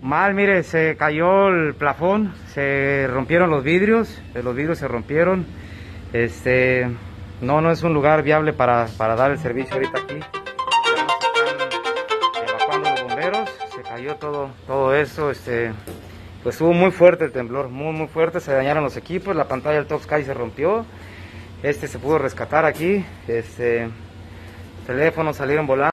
Mal, mire, se cayó el plafón, se rompieron los vidrios se rompieron. No es un lugar viable para dar el servicio ahorita aquí. Ya nos están evacuando los bomberos, se cayó todo eso, pues estuvo muy fuerte el temblor, muy fuerte, se dañaron los equipos, la pantalla del Top-Sky se rompió, se pudo rescatar aquí, teléfonos salieron volando.